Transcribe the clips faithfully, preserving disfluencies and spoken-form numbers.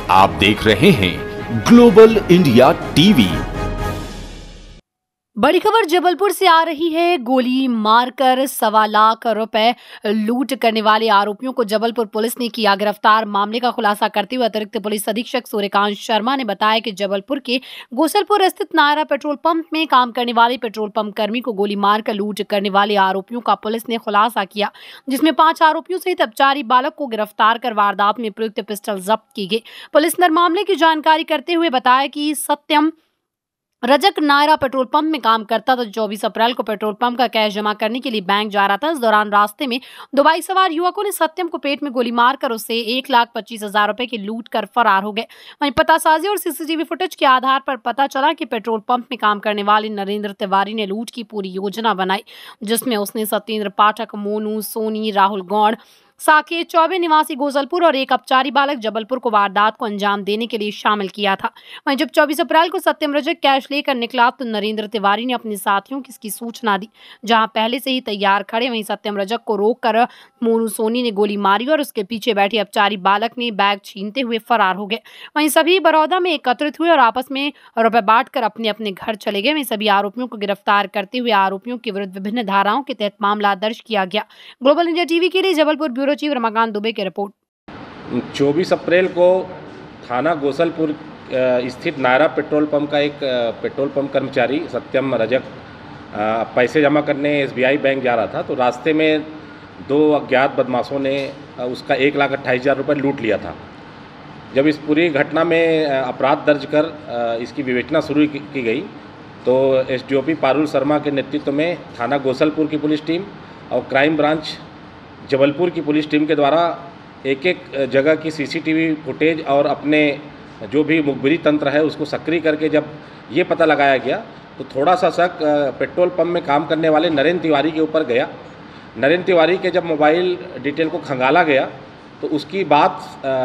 आप देख रहे हैं ग्लोबल इंडिया टीवी। बड़ी खबर जबलपुर से आ रही है। गोली मारकर सवा लाख रुपए लूट करने वाले आरोपियों को जबलपुर पुलिस ने किया गिरफ्तार। मामले का खुलासा करते हुए अतिरिक्त पुलिस अधीक्षक सूर्यकांत शर्मा ने बताया कि जबलपुर के गोसलपुर स्थित नायरा पेट्रोल पंप में काम करने वाले पेट्रोल पंप कर्मी को गोली मारकर लूट करने वाले आरोपियों का पुलिस ने खुलासा किया, जिसमें पांच आरोपियों सहित अपचारी बालक को गिरफ्तार कर वारदात में प्रयुक्त पिस्टल जब्त की गई। पुलिस ने मामले की जानकारी करते हुए बताया कि सत्यम रजक नायरा पेट्रोल पंप में काम करता था। चौबीस अप्रैल को पेट्रोल पंप का कैश जमा करने के लिए बैंक जा रहा था। इस दौरान रास्ते में दो बाइक सवार युवकों ने सत्यम को पेट में गोली मारकर उससे एक लाख पच्चीस हजार रुपए की लूट कर फरार हो गए। वहीं पतासाजी और सीसीटीवी फुटेज के आधार पर पता चला कि पेट्रोल पंप में काम करने वाले नरेंद्र तिवारी ने लूट की पूरी योजना बनाई, जिसमें उसने सत्येंद्र पाठक, मोनू सोनी, राहुल गौड़, साकेत चौबे निवासी गोसलपुर और एक अपचारी बालक जबलपुर को वारदात को अंजाम देने के लिए शामिल किया था। वहीं जब चौबीस अप्रैल को सत्यम रजक कैश लेकर निकला तो नरेंद्र तिवारी ने अपने साथियों को इसकी सूचना दी। जहां पहले से ही तैयार खड़े वहीं सत्यम रजक को रोककर मोनू सोनी ने गोली मारी और उसके पीछे बैठे अपचारी बालक ने बैग छीनते हुए फरार हो गए। वहीं सभी बड़ौदा में एकत्रित हुए और आपस में रुपए बांटकर अपने अपने घर चले गए। वहीं सभी आरोपियों को गिरफ्तार करते हुए आरोपियों के विरुद्ध विभिन्न धाराओं के तहत मामला दर्ज किया गया। ग्लोबल इंडिया टीवी के लिए जबलपुर ब्यूरो चीफ रमाकांत दुबे की रिपोर्ट। चौबीस अप्रैल को थाना गोसलपुर स्थित नायरा पेट्रोल पंप का एक पेट्रोल पंप कर्मचारी सत्यम रजक पैसे जमा करने एसबीआई बैंक जा रहा था, तो रास्ते में दो अज्ञात बदमाशों ने उसका एक लाख अट्ठाईस हज़ार रुपये लूट लिया था। जब इस पूरी घटना में अपराध दर्ज कर इसकी विवेचना शुरू की गई तो एसडीओपी पारुल शर्मा के नेतृत्व में थाना गोसलपुर की पुलिस टीम और क्राइम ब्रांच जबलपुर की पुलिस टीम के द्वारा एक एक जगह की सीसीटीवी फुटेज और अपने जो भी मुखबिरी तंत्र है उसको सक्रिय करके जब ये पता लगाया गया तो थोड़ा सा शक पेट्रोल पंप में काम करने वाले नरेंद्र तिवारी के ऊपर गया। नरेंद्र तिवारी के जब मोबाइल डिटेल को खंगाला गया तो उसकी बात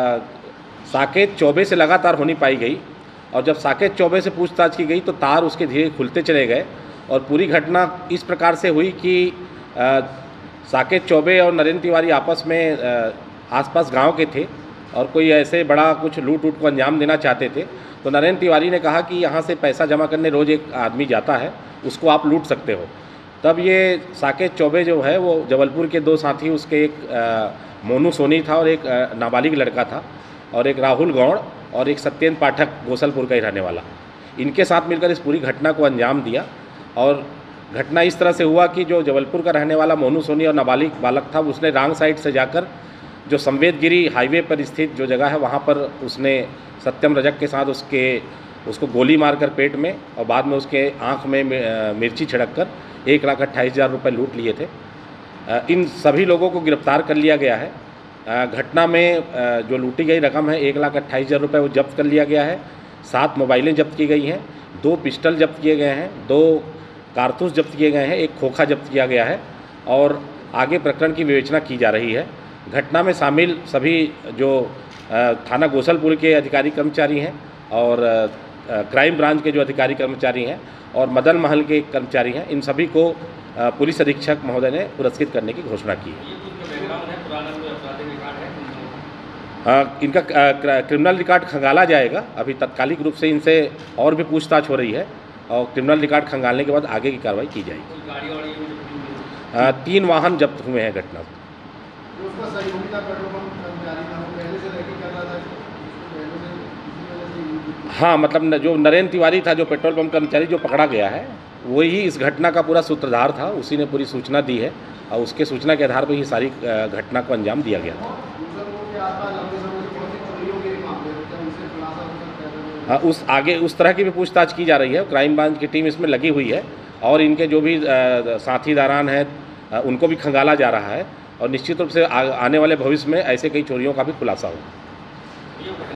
साकेत चौबे से लगातार होनी पाई गई और जब साकेत चौबे से पूछताछ की गई तो तार उसके धीरे खुलते चले गए और पूरी घटना इस प्रकार से हुई कि आ, साकेत चौबे और नरेंद्र तिवारी आपस में आसपास गांव के थे और कोई ऐसे बड़ा कुछ लूट उट को अंजाम देना चाहते थे। तो नरेंद्र तिवारी ने कहा कि यहाँ से पैसा जमा करने रोज़ एक आदमी जाता है, उसको आप लूट सकते हो। तब ये साकेत चौबे जो है वो जबलपुर के दो साथी, उसके एक आ, मोनू सोनी था और एक आ, नाबालिग लड़का था और एक राहुल गौड़ और एक सत्येंद्र पाठक गोसलपुर का ही रहने वाला, इनके साथ मिलकर इस पूरी घटना को अंजाम दिया। और घटना इस तरह से हुआ कि जो जबलपुर का रहने वाला मोनू सोनी और नाबालिग बालक था उसने रॉन्ग साइड से जाकर जो संवेदगिरी हाईवे पर स्थित जो जगह है वहाँ पर उसने सत्यम रजक के साथ उसके उसको गोली मारकर पेट में और बाद में उसके आँख में मिर्ची छिड़क कर एक लाख अट्ठाईस हज़ार रुपये लूट लिए थे। इन सभी लोगों को गिरफ्तार कर लिया गया है। घटना में जो लूटी गई रकम है एक लाख अट्ठाईस हज़ार रुपये वो जब्त कर लिया गया है। सात मोबाइलें जब्त की गई हैं, दो पिस्टल जब्त किए गए हैं, दो कारतूस जब्त किए गए हैं, एक खोखा जब्त किया गया है और आगे प्रकरण की विवेचना की जा रही है। घटना में शामिल सभी जो थाना गोसलपुर के अधिकारी कर्मचारी हैं और क्राइम ब्रांच के जो अधिकारी कर्मचारी हैं और मदन महल के कर्मचारी हैं, इन सभी को पुलिस अधीक्षक महोदय ने पुरस्कृत करने की घोषणा की है। इनका क्रिमिनल रिकॉर्ड खंगाला जाएगा। अभी तात्कालिक रूप से इनसे और भी पूछताछ हो रही है और क्रिमिनल रिकॉर्ड खंगालने के बाद आगे की कार्रवाई की जाएगी। आ, तीन वाहन जब्त हुए हैं घटना से। हाँ, मतलब जो नरेंद्र तिवारी था, जो पेट्रोल पंप कर्मचारी जो पकड़ा गया है, वही इस घटना का पूरा सूत्रधार था। उसी ने पूरी सूचना दी है और उसके सूचना के आधार पर ही सारी घटना को अंजाम दिया गया था। हाँ, उस आगे उस तरह की भी पूछताछ की जा रही है। क्राइम ब्रांच की टीम इसमें लगी हुई है और इनके जो भी साथीदारान हैं उनको भी खंगाला जा रहा है और निश्चित रूप से आ, आने वाले भविष्य में ऐसे कई चोरियों का भी खुलासा होगा।